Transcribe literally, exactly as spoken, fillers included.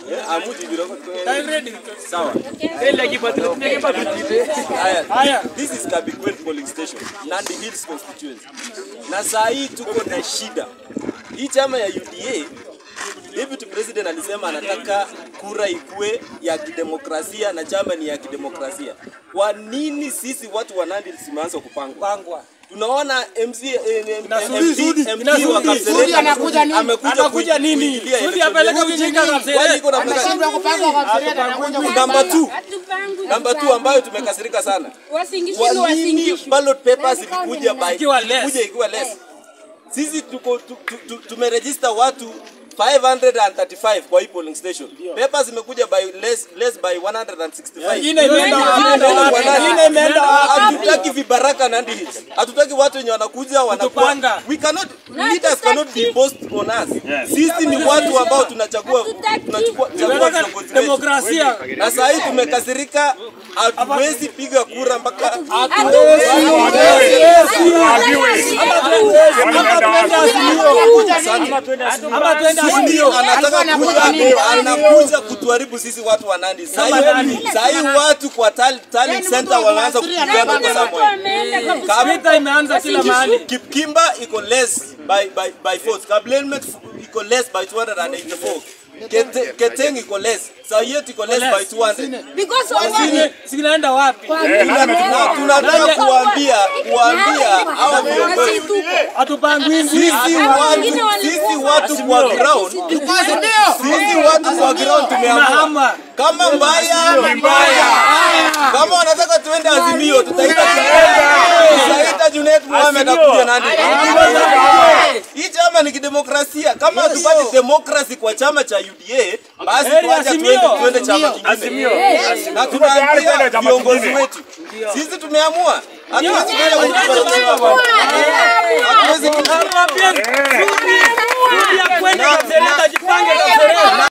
Sawa. This is Kabigwen polling station, Nandi Hills constituency. Na saa hii tuko na shida. Hii chama ya U D A, Deputy President alisema anataka kura ikue ya kidemokrasia na chama ni ya kidemokrasia. Kwa nini sisi watu wa Nandi tusimeanza kupangwa? Tunaona M C M P wa Kapseret anakuja nini? Anakuja nini? Sudi apeleka ujinga Kapseret. Anashindwa kupangwa Kapseret anakuja number two. Number two ambayo tumekasirika sana. Wasingishwe wasingishwe. Ballot papers ilikuja by kuja ikiwa less. Sisi tuko tumeregister watu five hundred thirty-five kwa hii polling station. Papers zimekuja by less less by one hundred sixty-five. Ina imeenda imeenda hatutaki vibaraka Nandi Hills. Hatutaki watu wenye wanakuja wanakuwa. We cannot leaders cannot be imposed on us. Sisi ni watu ambao tunachagua tunachukua demokrasia. Na sasa hii tumekasirika, hatuwezi piga kura mpaka hatuwezi. Ama twende anataka kuja anakuja kutuharibu sisi watu wa Nandi. Sasa watu kwa talent center wanaanza kupigana kwa sababu kabisa imeanza kila mahali. Kipkimba iko less by by by force. Kablemet iko less by two hundred eighty-four. Keteng iko less. Sayet iko less by two hundred. Because wasini sinaenda wapi? Tunataka kuambia kuambia hawa viongozi atupangwini sisi watu sisi watu kwa ground. Sisi watu kwa ground tumeamua kama mbaya mbaya. Kama wanataka tuende Azimio tutaita tutaita Junet Mohamed akuja Nandi. Hii chama ni kidemokrasia. Kama hatupati demokrasi kwa chama cha U D A basi tuacha tuende tuende chama kingine. Azimio. Na tunaambia viongozi wetu sisi tumeamua hatuwezi kwenda